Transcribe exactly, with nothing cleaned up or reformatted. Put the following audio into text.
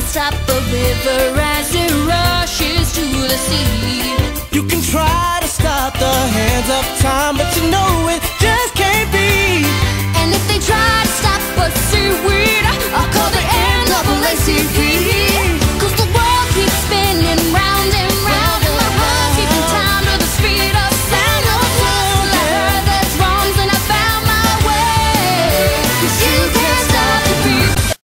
stop the river as it rushes to the sea. You can try to stop the hands of time, but